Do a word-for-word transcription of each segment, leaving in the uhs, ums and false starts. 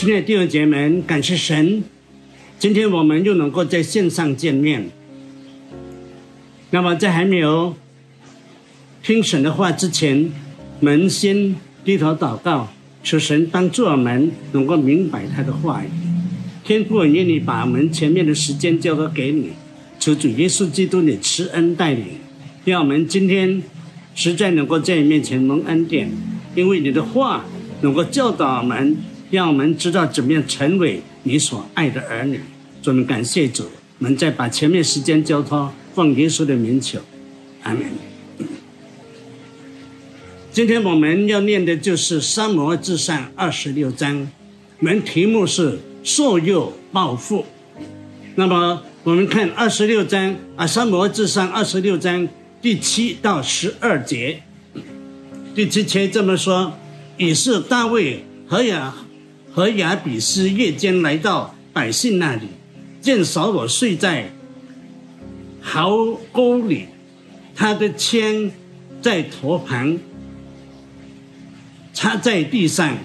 亲爱的弟兄姐妹们，感谢神，今天我们又能够在线上见面。那么在还没有听神的话之前，我们先低头祷告，求神帮助我们能够明白他的话语。天父，愿你把我们前面的时间交托给你，求主耶稣基督你慈恩带领，让我们今天实在能够在你面前蒙恩典，因为你的话能够教导我们，让我们知道怎么样成为你所爱的儿女。我们感谢主，我们再把前面时间交托，奉耶稣的名求，阿们。今天我们要念的就是撒母耳记上二十六章，我们题目是受诱报复。那么我们看二十六章啊，撒母耳记上二十六章第七到十二节。第七节这么说：以是大卫和亚和亚比斯夜间来到百姓那里，见扫罗睡在壕沟里，他的枪在头旁插在地上，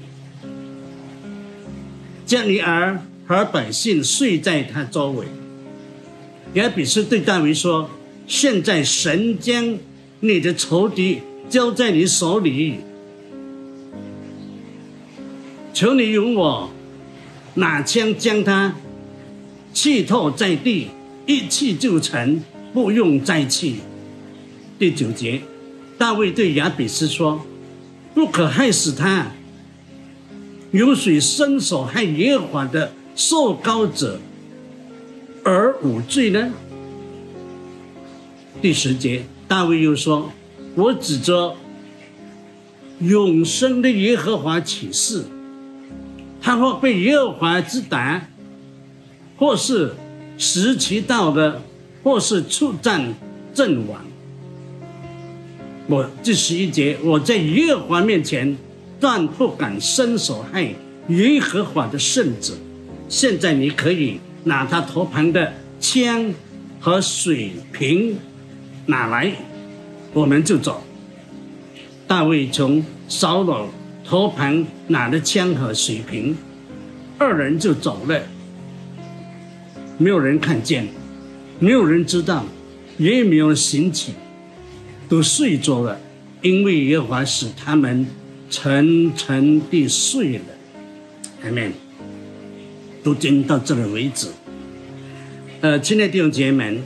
加尼尔和百姓睡在他周围。亚比斯对大卫说：现在神将你的仇敌交在你手里，求你容我拿枪将他刺透在地，一气就成，不用再气。第九节，大卫对亚比斯说：不可害死他，有谁伸手害耶和华的受膏者而无罪呢？第十节，大卫又说：我指着永生的耶和华起誓，他或被耶和华之打，或是时期到了，或是出战阵亡。我第十一节，我在耶和华面前断不敢伸手害耶和华的圣者。现在你可以拿他头旁的枪和水瓶拿来，我们就走。大卫从扫罗头旁拿了枪和水瓶，二人就走了。没有人看见，没有人知道，也没有人醒起，都睡着了，因为耶和华使他们沉沉地睡了。阿们。读经到这里为止。呃，亲爱的弟兄姐妹们，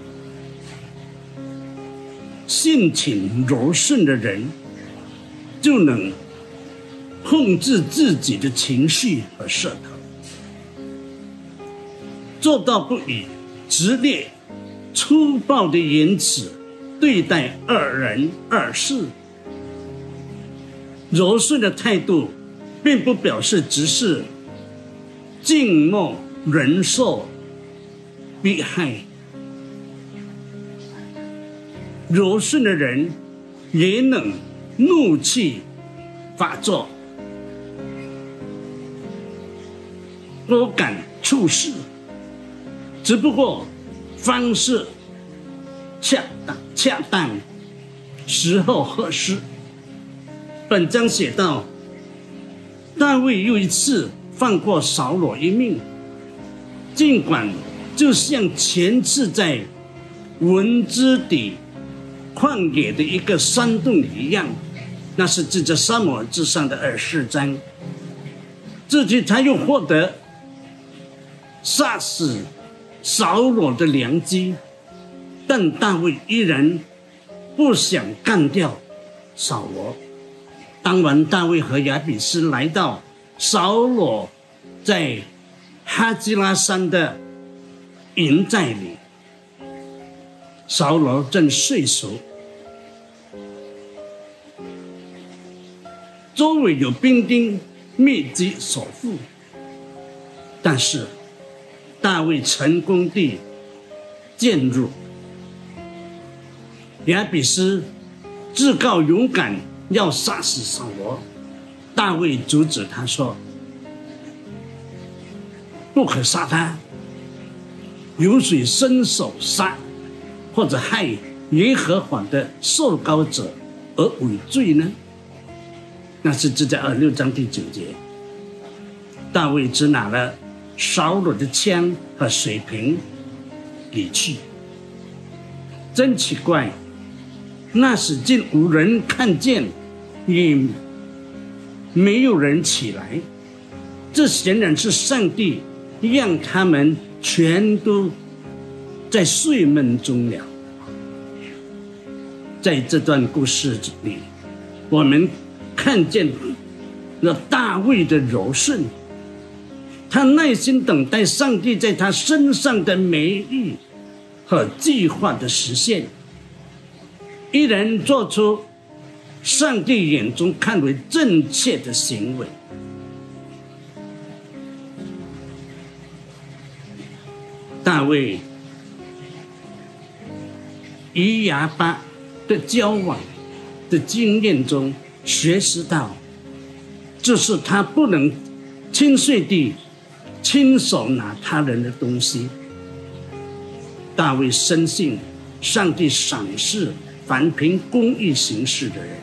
性情柔顺的人就能控制自己的情绪和舌头，做到不以直烈粗暴的言辞对待二人二事。柔顺的态度并不表示只是静默忍受逼害，柔顺的人也能怒气发作，多感处事，只不过方式恰当恰当，时候合适。本章写道，大卫又一次放过扫罗一命，尽管就像前次在文之底旷野的一个山洞里一样，那是记在撒母耳记上的二十章。这次他又获得杀死扫罗的良机，但大卫依然不想干掉扫罗。当晚，大卫和亚比斯来到扫罗在哈基拉山的营寨里，扫罗正睡熟，周围有兵丁密集守护，但是大卫成功地渐入。亚比斯自告勇敢要杀死扫罗，大卫阻止他说：不可杀他，有谁伸手杀或者害耶和华的受膏者而违罪呢？那是记在二十六章第九节。 大卫只拿了扫罗的枪和水瓶离去。真奇怪，那时竟无人看见，也没有人起来。这显然是上帝让他们全都在睡梦中了。在这段故事里，我们看见了大卫的柔顺，他耐心等待上帝在他身上的美意和计划的实现，依然做出上帝眼中看为正确的行为。大卫与亚巴的交往的经验中学识到，就是他不能轻率地亲手拿他人的东西。大卫深信上帝赏识凡凭公义行事的人，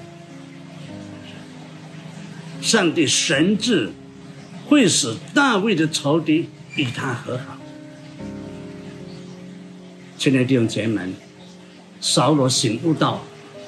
上帝神智会使大卫的仇敌与他和好。亲爱的弟兄姐妹们，扫罗醒悟到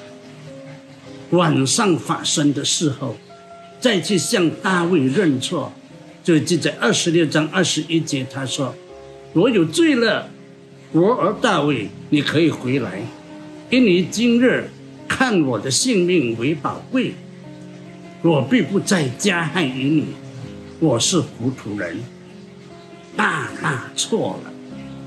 晚上发生的事后，再去向大卫认错，就记在二十六章二十一节，他说：“我有罪了，我儿大卫，你可以回来，因你今日看我的性命为宝贵，我必不再加害于你。我是糊涂人，大大错了。”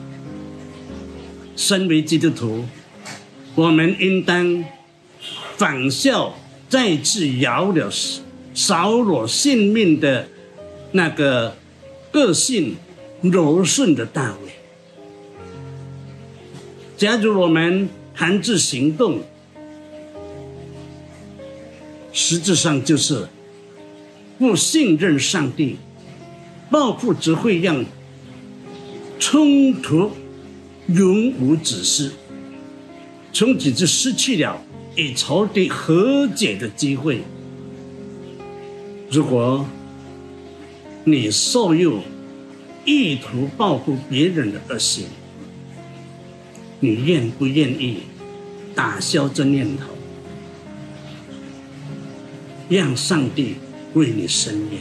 身为基督徒，我们应当仿效再次饶了扫罗性命的那个个性柔顺的大卫。假如我们含着行动，实质上就是不信任上帝，报复只会让冲突永无止息，从此就失去了与仇敌和解的机会。如果你受诱意图报复别人的恶行，你愿不愿意打消这念头，让上帝为你伸冤？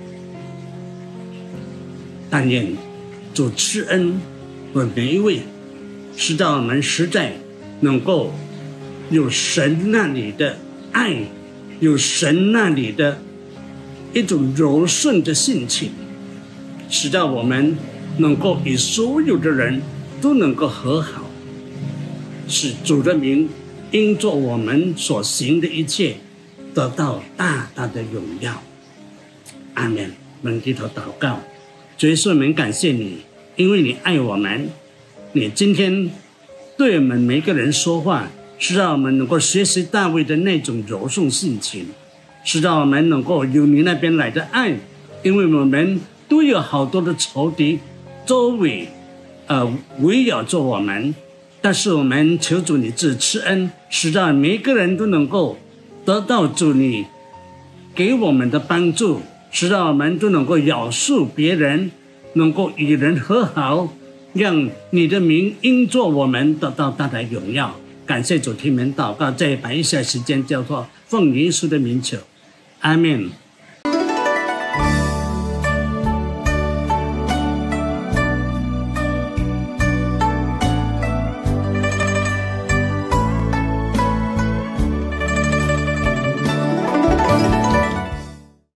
但愿主赐恩我们每一位，使到我们实在能够有神那里的爱，有神那里的一种柔顺的性情，使到我们能够与所有的人都能够和好，使主的名因着我们所行的一切得到大大的荣耀。阿们。我们低头祷告。主耶稣，我们感谢你，因为你爱我们，你今天对我们每一个人说话，是让我们能够学习大卫的那种柔顺性情，是让我们能够有你那边来的爱，因为我们都有好多的仇敌周围呃围绕着我们，但是我们求主你自赐恩，使到每一个人都能够得到主你给我们的帮助，使到我们都能够饶恕别人，能够与人和好，让你的名因着我们得到大大荣耀。感谢主，听我们祷告，再把一些时间交托奉耶稣的名求，阿们。